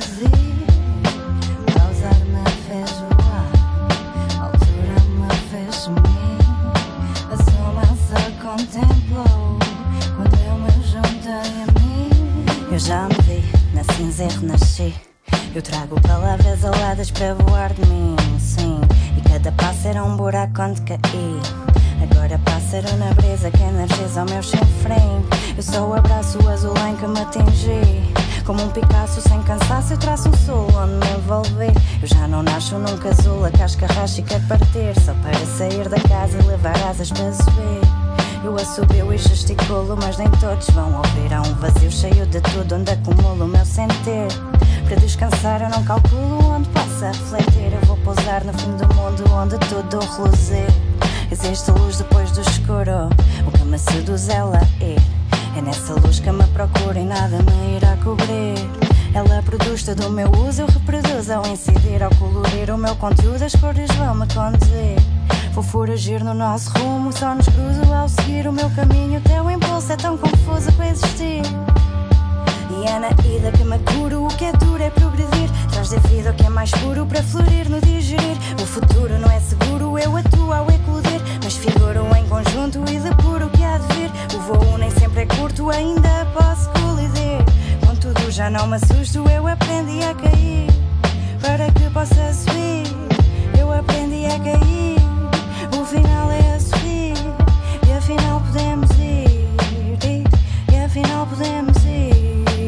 seduzir. Pausar-me fez voar, a altura me fez sumir. A soma só contemplou quando eu me juntei a mim. Eu já me vi na cinza e renasci. Eu trago palavras aladas para voar de mim, sim. E cada passo era um buraco onde caí. Agora pássaro na brisa que energiza o meu chinfrim. Eu sou o abraço azul em que me atingi. Como um Picasso sem cansaço eu traço um sul onde me envolvi. Eu já não nasço num casulo, a casca racha e quero partir. Só para sair da casa e levar asas para subir. Eu assobio e gesticulo, mas nem todos vão ouvir. Há um vazio cheio de tudo onde acumulo o meu sentir. Para descansar eu não calculo onde possa refletir. Eu vou pousar no fim do mundo onde tudo reluzir. Existe luz depois do escuro, o que me seduz ela ir. É nessa luz que me procura e nada me irá cobrir. Ela produz todo o meu uso, eu reproduzo ao incidir. Ao colorir o meu conteúdo as cores vão me conduzir. Vou foragir no nosso rumo, só nos cruzo ao seguir o meu caminho. O teu impulso é tão confuso a coexistir. E é na ida que me curo, o que é duro é progredir. Traz da vida o que é mais puro para florir no digerir. O futuro não é seguro, eu atuo ao eclodir. Mas figuro em conjunto e depuro o que há de vir. O voo nem sempre é curto, ainda posso colidir. Contudo já não me assusto, eu aprendi a cair. Para que possa subir, eu aprendi a cair. O final é a subir, e afinal podemos ir. E afinal podemos ir.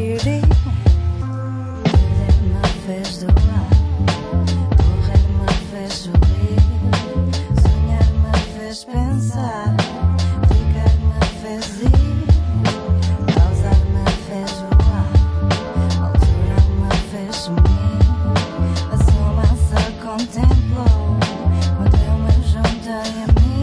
Perder-me fez doar, correr-me fez sorrir, sonhar-me fez pensar, ficar-me fez ir, pausar-me fez voar, a altura-me fez sumir. A soma só contemplou quando eu me juntei a mim.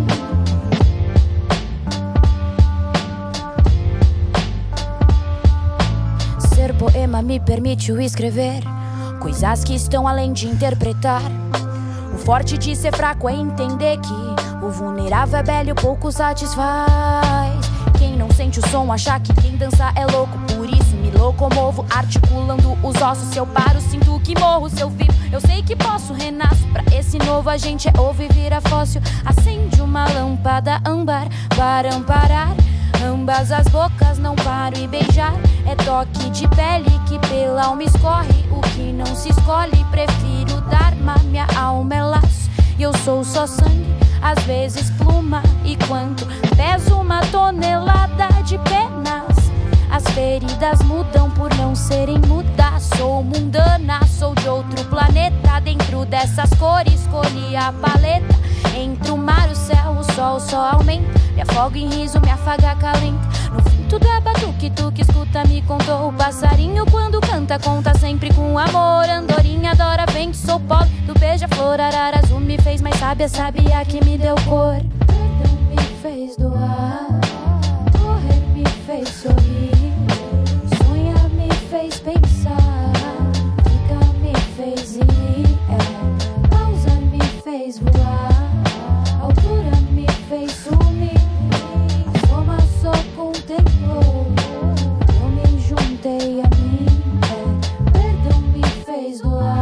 Ser poema me permitiu escrever coisas que estão além de interpretar. O forte de ser fraco é entender que o vulnerável é belo e o pouco satisfaz. Quem não sente o som acha que quem dança é louco. Por isso me locomovo articulando os ossos. Se eu paro sinto que morro, se eu vivo eu sei que posso. Renasço pra esse novo agente é ouvir vira fóssil. Acende uma lâmpada âmbar para amparar ambas as bocas, não paro e beijar. É toque de pele que pela alma escorre. O que não se escolhe, prefiro dar. Minha alma é laço e eu sou só sangue, às vezes pluma. E quanto peso uma tonelada de penas, as feridas mudam por não serem mudas. Sou mundana, sou de outro planeta. Dentro dessas cores escolhi a paleta. Entre o mar e o céu, o sol só aumenta. Me afogo em riso, me afaga acalenta. No fim tudo é batuque, tu que escuta me contou. O passarinho quando canta, conta sempre com amor. Andorinha adora vento, sou pobre do beija-flor. Arara azul me fez mais sábia, sabia que me deu cor. Perdão me fez doar, correr me fez sorrir, sonhar me fez pensar, ficar me fez ir, pausa me fez voar, altura me fez sumir. A soma só contemplou, eu me juntei a mim. Perdão me fez doar.